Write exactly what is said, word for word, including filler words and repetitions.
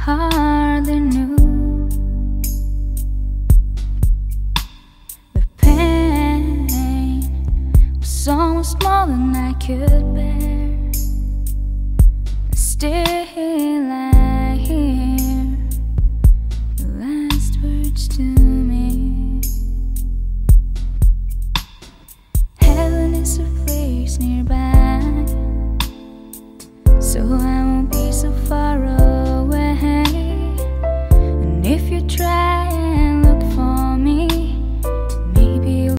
hardly knew the pain was so much more than I could bear. Still